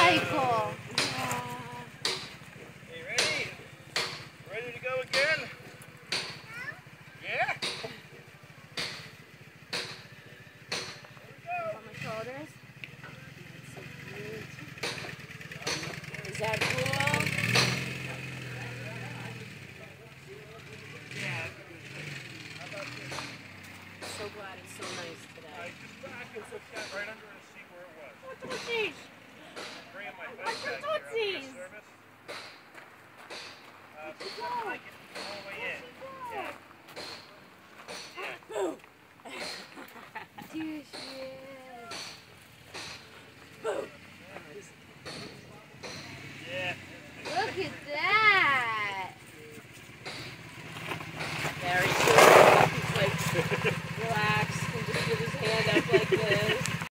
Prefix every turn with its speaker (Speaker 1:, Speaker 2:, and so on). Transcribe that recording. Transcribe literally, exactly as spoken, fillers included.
Speaker 1: Michael.
Speaker 2: Hey, ready? Ready to go again? Yeah?
Speaker 1: On my shoulders. Is that cool? So glad it's so nice today.
Speaker 2: I just back and put that right under the seat where it was.
Speaker 1: What's Tootsies?
Speaker 2: Bringing my bed
Speaker 1: What's
Speaker 2: back
Speaker 1: your
Speaker 2: here
Speaker 1: Tootsies?
Speaker 2: after service. Uh,
Speaker 1: Where'd you
Speaker 2: so
Speaker 1: go?
Speaker 2: I get all the way in. Yeah. Yeah.
Speaker 1: Douche, yeah.